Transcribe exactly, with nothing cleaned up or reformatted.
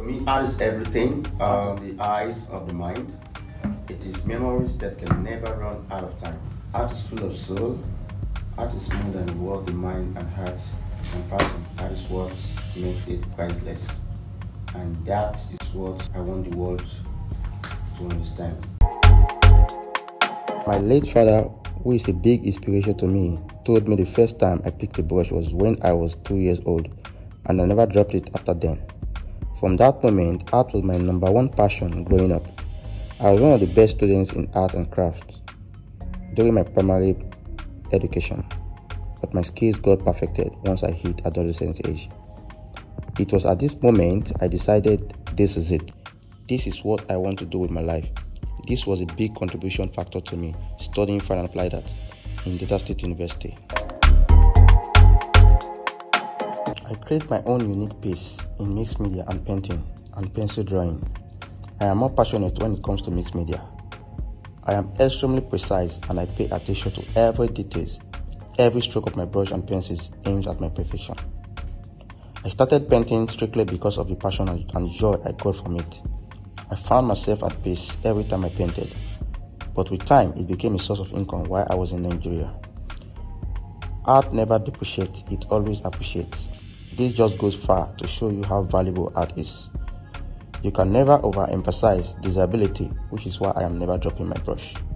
me, art is everything. Um, the eyes of the mind. It is memories that can never run out of time. Art is full of soul. Art is more than what the mind and heart and passion. Art is what makes it priceless. And that is what I want the world to understand. My late father, who is a big inspiration to me, told me the first time I picked a brush was when I was two years old, and I never dropped it after then. From that moment, art was my number one passion growing up. I was one of the best students in art and crafts during my primary education, but my skills got perfected once I hit adolescence age. It was at this moment I decided this is it. This is what I want to do with my life. This was a big contribution factor to me studying fine and applied art in Delta State University. I create my own unique piece in mixed media and painting and pencil drawing. I am more passionate when it comes to mixed media. I am extremely precise and I pay attention to every detail. Every stroke of my brush and pencils aims at my perfection. I started painting strictly because of the passion and joy I got from it. I found myself at peace every time I painted, but with time it became a source of income while I was in Nigeria. Art never depreciates, it always appreciates. This just goes far to show you how valuable art is. You can never overemphasize disability, which is why I am never dropping my brush.